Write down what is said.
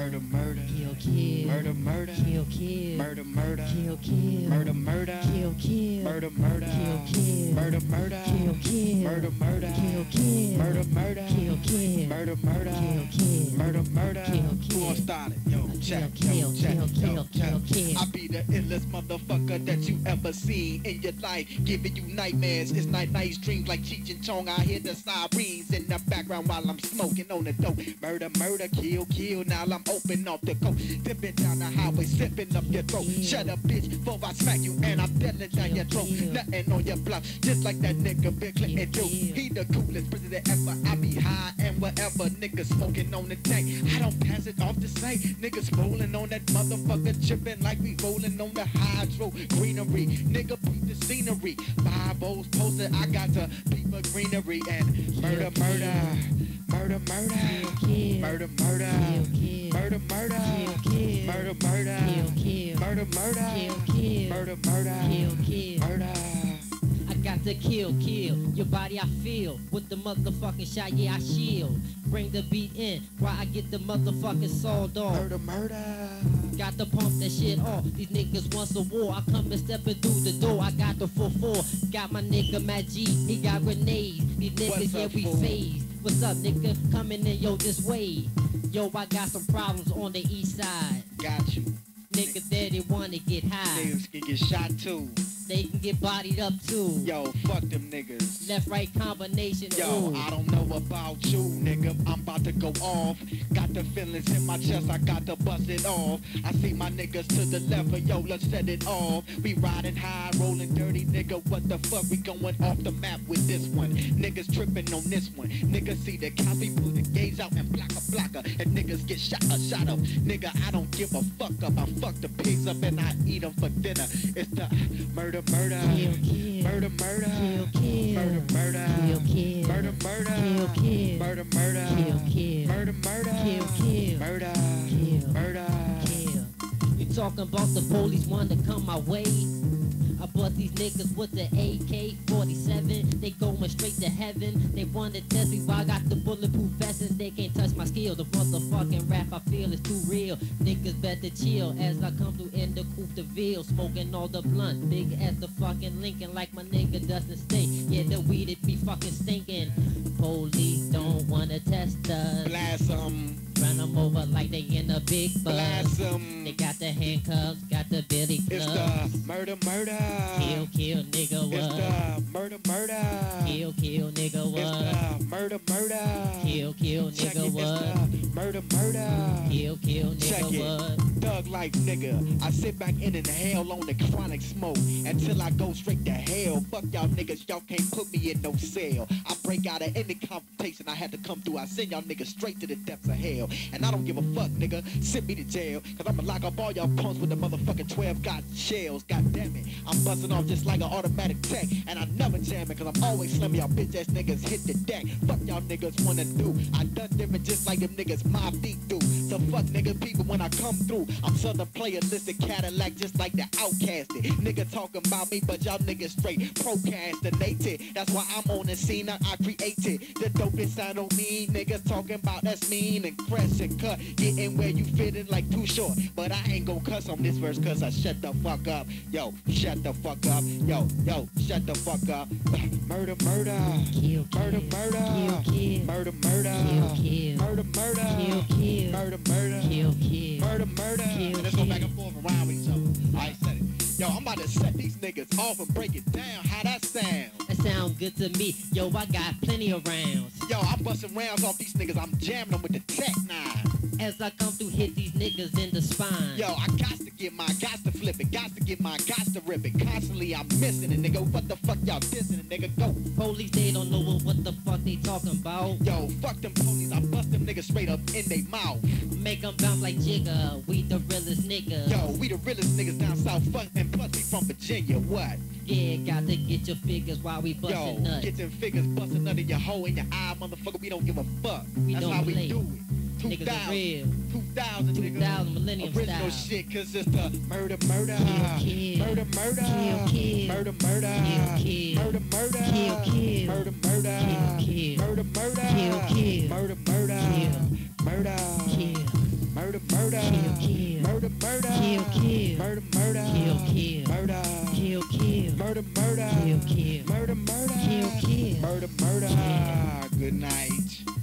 murder, murder, kill, kill, murder, murder, kill, kill, murder, murder, kill, kill, murder, murder, kill, kill, murder, murder, kill, kill, murder, murder, kill, kill, murder, murder, kill, kill, murder, murder, kill, kill, murder, murder, kill, kill, murder, murder. kill, Who gon' kill, start it? Yo, check, kill, yo, check, kill, yo, kill, kill, kill. I be the illest motherfucker that you ever seen in your life, giving you nightmares. It's nice dreams like Cheech and Chong. I hear the sirens in the background while I'm smoking on the dope. Murder, murder, kill, kill. Now I'm open off the coast, dipping down the highway, sipping up your throat. Shut up, bitch, before I smack you and I'm dealing down your throat. Nothing on your block, just like that nigga Bill Clinton do. He the coolest president ever. I be high and whatever, niggas smoking on the tank. I don't pass it off to say niggas rolling on that motherfucker, chipping like we rolling on the hydro greenery. Nigga, peep the scenery. 5-0's posted, I got to peep the greenery and Murder, murder, murder, murder, kill, murder, murder, kill, murder, murder, kill, murder, murder, kill, kill, murder, murder, kill, kill, murder, murder, kill, kill. murder. I got to kill, kill your body. I feel with the motherfucking shot. Yeah, I shield. Bring the beat in while I get the motherfucking sawed off. Murder, murder. Got to pump that shit off. These niggas want some war. I come and stepping through the door. I got the 4-4. Got my nigga Matt G. He got grenades. These niggas, What's yeah, up, we fool? phased. What's up, nigga? Coming in, yo, this way. Yo, I got some problems on the east side. got you. Niggas there, they wanna get high. Niggas can get shot too. They can get bodied up too. Yo, fuck them niggas. Left right combination. Yo, ooh. I don't know about you, nigga. I'm about to go off. Got the feelings in my chest, I got to bust it off. I see my niggas to the left, but yo, let's set it off. We riding high, rolling dirty, nigga. What the fuck? We going off the map with this one. Niggas tripping on this one. Niggas see the cops, we pull the gauge out and block a. And niggas get shot up. Nigga, I don't give a fuck up. I fuck the pigs up and I eat them for dinner. It's the Murder, murder, Kill, kill, murder, murder, kill, kill, murder, murder, kill, kill, murder, murder, kill, kill, murder, murder, kill, kill, murder, murder, kill, kill, murder, kill, murder. kill. You talking about the police want to come my way? I bought these niggas with the AK-47. They going straight to heaven. They wanna test me while I got the bulletproof vest and they can't touch my skill. The motherfucking rap I feel is too real. Niggas better chill as I come through in the coupe de ville, smoking all the blunt, big as the fucking Lincoln, like my nigga Dustin State. Yeah, the weed it be fucking stinking. Police don't wanna test us. blast 'em, Run them over like they in a big bus. blast 'em. They got the handcuffs, got the billy It's clubs. the Murder, murder. Kill, kill, nigga, It's what? the murder, murder. Kill, kill, nigga, It's what? the murder, murder. Kill, kill, Check nigga, it. what? It's the murder, murder. Kill, kill, Check nigga, it. what? Thug life, nigga. I sit back and inhale on the chronic smoke until I go straight to hell. Fuck y'all niggas, y'all can't put me in no cell. I break out of any confrontation I had to come through. I send y'all niggas straight to the depths of hell. And I don't give a fuck, nigga. Send me to jail. Cause I'ma lock up all y'all punks with the motherfucking 12 got shells. God damn it. I'm busting off just like an automatic tech. And I never jam it cause I'm always slamming y'all bitch ass niggas hit the deck. Fuck y'all niggas wanna do. I done different just like them niggas Mobb Deep do. So fuck nigga people when I come through. I'm Southern player listed Cadillac just like the Outcasted. Nigga talking about me but y'all niggas straight procrastinated. That's why I'm on the scene I created. The dopest sound on me. Nigga talking about that's mean and fresh and cut. Getting where you fitting like too short. But I ain't gon' cuss on this verse cause I shut the fuck up. Yo, shut the fuck up. Yo, shut the fuck up. Murder, murder. Kill, kill, Murder, murder. kill, kill, Murder, murder. kill, kill, Murder, murder. kill, kill, Murder, murder. kill, kill, Murder, murder. Kill. And let's go back and forth around with each other. I said it. Yo, I'm about to set these niggas off and break it down. How that sound? That sound good to me. Yo, I got plenty of rounds. Yo, I'm busting rounds off these niggas. I'm jamming them with the Tech 9. As I come through, hit these niggas in the spine. Yo, I got to get mine, got to flip it, got to get mine, got to rip it. Constantly I'm missing it, nigga. What the fuck y'all dissing it, nigga? Go. Police, they don't know what the fuck they talking about. Yo, fuck them police. I bust them niggas straight up in they mouth. Make them bounce like Jigga. We the realest niggas. Yo, we the realest niggas down south. Fuck, and plus we from Virginia. What? Yeah, got to get your figures while we Yo, bustin' nuts. get them figures busting nut in your hole in your eye, motherfucker. We don't give a fuck. We That's don't how play. we do it. Niggas are 2000, real. 2000, nigga. 2000 millennium Original style. shit, cause it's the Murder, murder. Kill, Murder, murder. kill, kill, Murder, murder. kill, Murder, murder. kill, kill, Murder, murder. kill, kill, Murder, murder. kill, kill, Murder, murder. kill, Murder. kill, Murder. Murder, murder. Kill, kill. Murder, murder. Kill, kill. Murder, murder. Kill, kill. Murder. Kill, kill. Murder, murder. Kill, kill. Murder, murder. Kill, kill. Murder, murder. Good night.